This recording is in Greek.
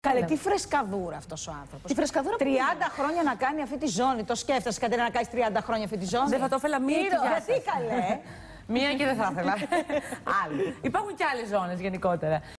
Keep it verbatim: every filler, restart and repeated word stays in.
Καλέ, τι φρεσκαδούρα αυτός ο άνθρωπος. Τι φρεσκαδούρα που τριάντα χρόνια να κάνει αυτή τη ζώνη. Το σκέφτεσαι, Κατερίνα, να κάνεις τριάντα χρόνια αυτή τη ζώνη. Δεν θα το ήθελα μία και γεια σας. Γιατί καλέ. Μία και δεν θα ήθελα. Άλλη. Υπάρχουν και άλλες ζώνες γενικότερα.